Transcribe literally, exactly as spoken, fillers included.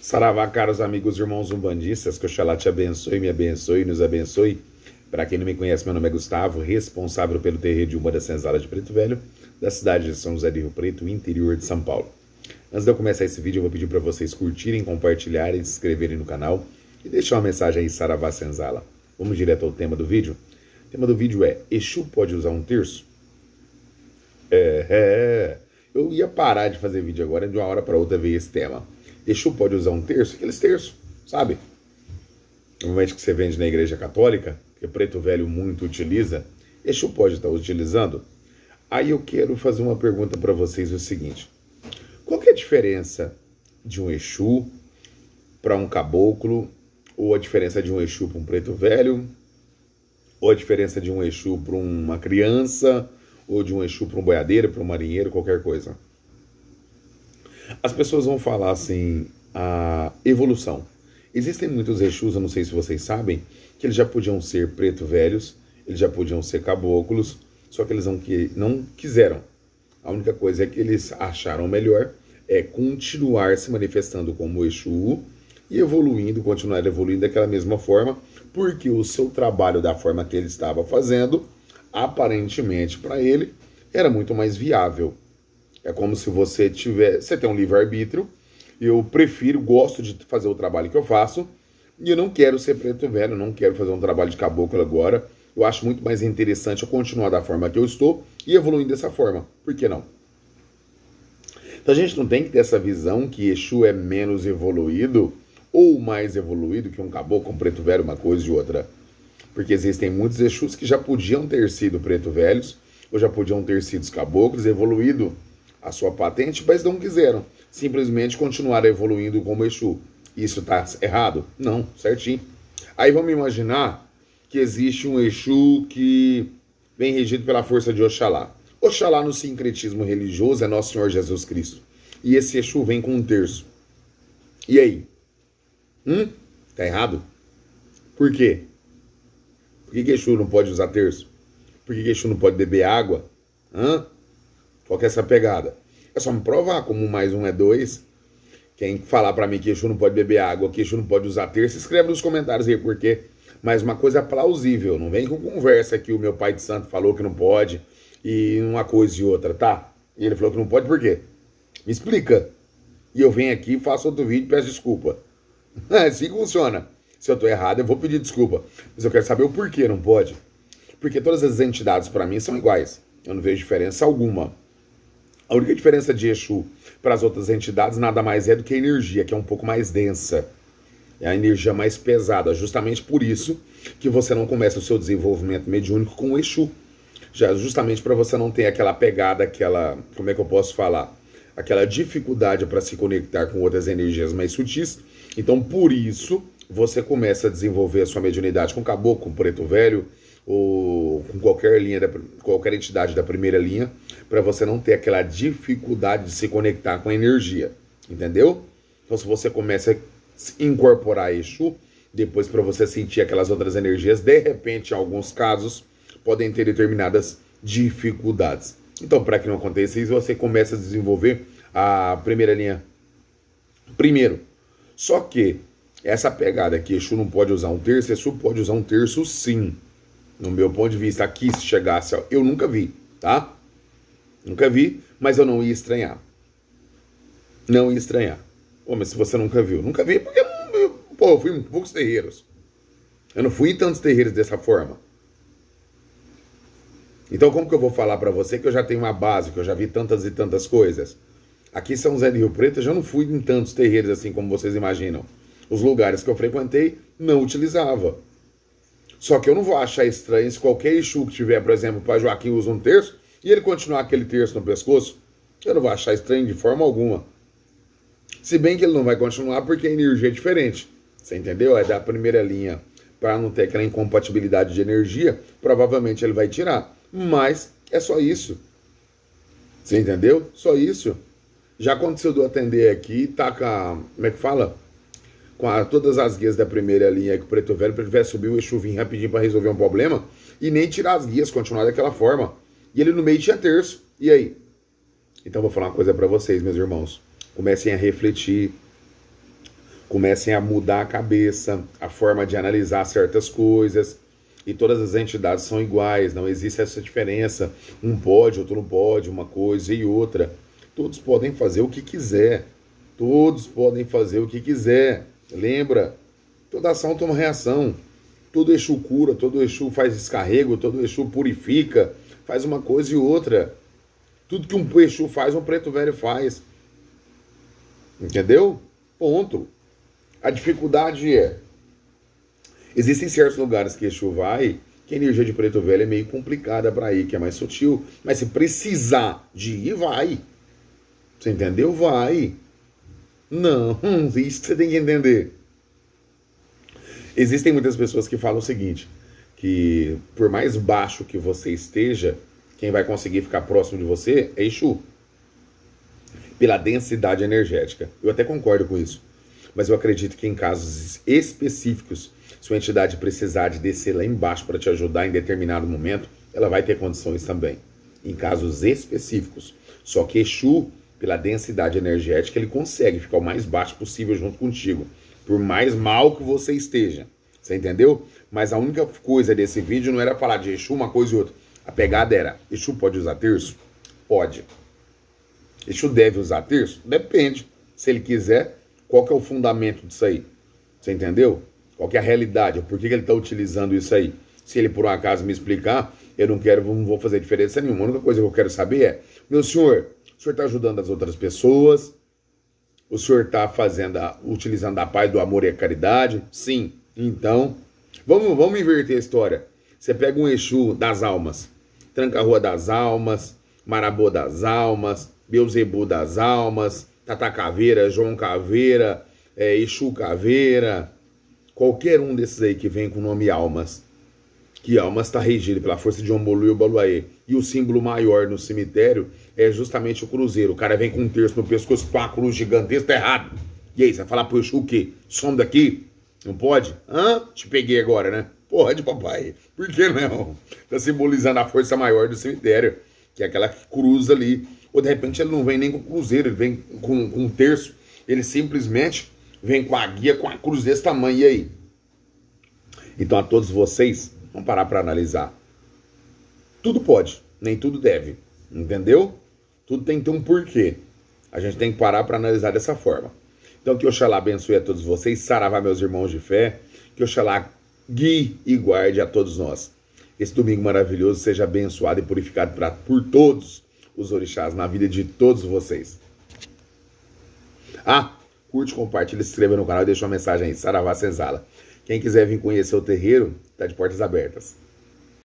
Saravá, caros amigos, irmãos umbandistas, que Oxalá te abençoe, me abençoe e nos abençoe. Para quem não me conhece, meu nome é Gustavo, responsável pelo terreiro de Umbanda Senzala de Preto Velho, da cidade de São José do Rio Preto, interior de São Paulo. Antes de eu começar esse vídeo, eu vou pedir para vocês curtirem, compartilharem, se inscreverem no canal e deixar uma mensagem aí, Saravá Senzala. Vamos direto ao tema do vídeo. O tema do vídeo é: Exu pode usar um terço? É, é, eu ia parar de fazer vídeo agora, de uma hora para outra veio esse tema. Exu pode usar um terço? Aqueles terços, sabe? Normalmente que você vende na igreja católica, que o Preto Velho muito utiliza, Exu pode estar utilizando? Aí eu quero fazer uma pergunta para vocês, o seguinte: qual que é a diferença de um Exu para um caboclo, ou a diferença de um Exu para um Preto Velho, ou a diferença de um Exu para uma criança, ou de um Exu para um boiadeiro, para um marinheiro, qualquer coisa? As pessoas vão falar assim, a evolução. Existem muitos Exus, eu não sei se vocês sabem, que eles já podiam ser preto velhos, eles já podiam ser caboclos, só que eles não, que, não quiseram. A única coisa é que eles acharam melhor é continuar se manifestando como Exu e evoluindo, continuar evoluindo daquela mesma forma, porque o seu trabalho da forma que ele estava fazendo, aparentemente para ele, era muito mais viável. É como se você tiver, você tem um livre-arbítrio, eu prefiro, gosto de fazer o trabalho que eu faço, e eu não quero ser preto velho, não quero fazer um trabalho de caboclo agora. Eu acho muito mais interessante eu continuar da forma que eu estou e evoluir dessa forma. Por que não? Então a gente não tem que ter essa visão que Exu é menos evoluído ou mais evoluído que um caboclo, um preto velho, uma coisa e outra. Porque existem muitos Exus que já podiam ter sido preto velhos, ou já podiam ter sido os caboclos, evoluído a sua patente, mas não quiseram simplesmente continuar evoluindo como Exu. Isso está errado? Não, certinho. Aí vamos imaginar que existe um Exu que vem regido pela força de Oxalá. Oxalá no sincretismo religioso é Nosso Senhor Jesus Cristo. E esse Exu vem com um terço. E aí? Hum? Tá errado? Por quê? Por que, que Exu não pode usar terço? Por que, que Exu não pode beber água? Hã? Qual que é essa pegada? É só me provar como um mais um é dois. Quem falar pra mim que Exu não pode beber água, que Exu não pode usar terço, escreve nos comentários aí por quê. Mas uma coisa plausível, não vem com conversa que o meu pai de santo falou que não pode, e uma coisa e outra, tá? E ele falou que não pode por quê? Me explica. E eu venho aqui, faço outro vídeo e peço desculpa. É assim que funciona. Se eu tô errado, eu vou pedir desculpa. Mas eu quero saber o porquê não pode. Porque todas as entidades pra mim são iguais. Eu não vejo diferença alguma. A única diferença de Exu para as outras entidades nada mais é do que a energia, que é um pouco mais densa. É a energia mais pesada. Justamente por isso que você não começa o seu desenvolvimento mediúnico com o Exu. Já justamente para você não ter aquela pegada, aquela, como é que eu posso falar? Aquela dificuldade para se conectar com outras energias mais sutis. Então, por isso, você começa a desenvolver a sua mediunidade com caboclo, com preto velho, ou com qualquer linha, da, qualquer entidade da primeira linha, para você não ter aquela dificuldade de se conectar com a energia, entendeu? Então se você começa a incorporar Exu, depois para você sentir aquelas outras energias, de repente, em alguns casos, podem ter determinadas dificuldades. Então, para que não aconteça isso, você começa a desenvolver a primeira linha primeiro. Só que essa pegada que Exu não pode usar um terço, Exu pode usar um terço sim. No meu ponto de vista, aqui se chegasse, eu nunca vi, tá? Nunca vi, mas eu não ia estranhar. Não ia estranhar. Pô, mas se você nunca viu, nunca vi, porque eu, pô, eu fui em poucos terreiros. Eu não fui em tantos terreiros dessa forma. Então como que eu vou falar pra você que eu já tenho uma base, que eu já vi tantas e tantas coisas? Aqui em São José do Rio Preto eu já não fui em tantos terreiros assim como vocês imaginam. Os lugares que eu frequentei não utilizava. Só que eu não vou achar estranho se qualquer Exu que tiver, por exemplo, o pai Joaquim usa um terço e ele continuar aquele terço no pescoço, eu não vou achar estranho de forma alguma. Se bem que ele não vai continuar porque a energia é diferente. Você entendeu? É da primeira linha, para não ter aquela incompatibilidade de energia, provavelmente ele vai tirar. Mas é só isso. Você entendeu? Só isso. Já aconteceu de eu atender aqui, tá com a, como é que fala? Com a, todas as guias da primeira linha que o preto velho, para ele tivesse subir o Exu vir rapidinho para resolver um problema, e nem tirar as guias, continuar daquela forma. E ele no meio tinha terço. E aí? Então vou falar uma coisa para vocês, meus irmãos. Comecem a refletir. comecem a mudar a cabeça, a forma de analisar certas coisas. E todas as entidades são iguais, não existe essa diferença. Um pode, outro não pode, uma coisa e outra. Todos podem fazer o que quiser. Todos podem fazer o que quiser. Lembra? Toda ação tem uma reação. Todo Exu cura, todo Exu faz descarrego, todo Exu purifica, faz uma coisa e outra. Tudo que um Exu faz, um preto velho faz. Entendeu? Ponto. A dificuldade é... Existem certos lugares que Exu vai, que a energia de preto velho é meio complicada para ir, que é mais sutil. Mas se precisar de ir, vai. Você entendeu? Vai. Não, isso que você tem que entender. Existem muitas pessoas que falam o seguinte, que por mais baixo que você esteja, quem vai conseguir ficar próximo de você é Exu. Pela densidade energética. Eu até concordo com isso. Mas eu acredito que em casos específicos, se uma entidade precisar de descer lá embaixo para te ajudar em determinado momento, ela vai ter condições também. Em casos específicos. Só que Exu, pela densidade energética, ele consegue ficar o mais baixo possível junto contigo. Por mais mal que você esteja. Você entendeu? Mas a única coisa desse vídeo não era falar de Exu, uma coisa e outra. A pegada era, Exu pode usar terço? Pode. Exu deve usar terço? Depende. Se ele quiser, qual que é o fundamento disso aí? Você entendeu? Qual que é a realidade? Por que ele está utilizando isso aí? Se ele por um acaso me explicar, eu não quero, não vou fazer diferença nenhuma. A única coisa que eu quero saber é, meu senhor, o senhor está ajudando as outras pessoas? O senhor está fazendo, a, utilizando a paz do amor e a caridade? Sim. Então, vamos, vamos inverter a história. Você pega um Exu das almas, Tranca-Rua das Almas, Marabô das Almas, Beuzebu das Almas, Tata Caveira, João Caveira, é, Exu Caveira, qualquer um desses aí que vem com o nome Almas, que Almas está regido pela força de Ombolu e Obaluaê, e o símbolo maior no cemitério é justamente o cruzeiro. O cara vem com um terço no pescoço, com uma cruz gigantesca, tá errado. E aí, você vai falar pro Exu o quê? Some daqui? Não pode? Hã? Te peguei agora, né? Pode, papai. Por que não? Tá simbolizando a força maior do cemitério, que é aquela cruz ali. Ou de repente ele não vem nem com cruzeiro, ele vem com, com um terço. Ele simplesmente vem com a guia, com a cruz desse tamanho. E aí? Então a todos vocês, vamos parar para analisar. Tudo pode, nem tudo deve. Entendeu? Tudo tem que ter um porquê. A gente tem que parar para analisar dessa forma. Então que Oxalá abençoe a todos vocês. Saravá, meus irmãos de fé. Que Oxalá guie e guarde a todos nós. Esse domingo maravilhoso seja abençoado e purificado pra, por todos os orixás na vida de todos vocês. Ah, curte, compartilha, se inscreva no canal e deixa uma mensagem aí. Saravá Senzala. Quem quiser vir conhecer o terreiro, tá de portas abertas.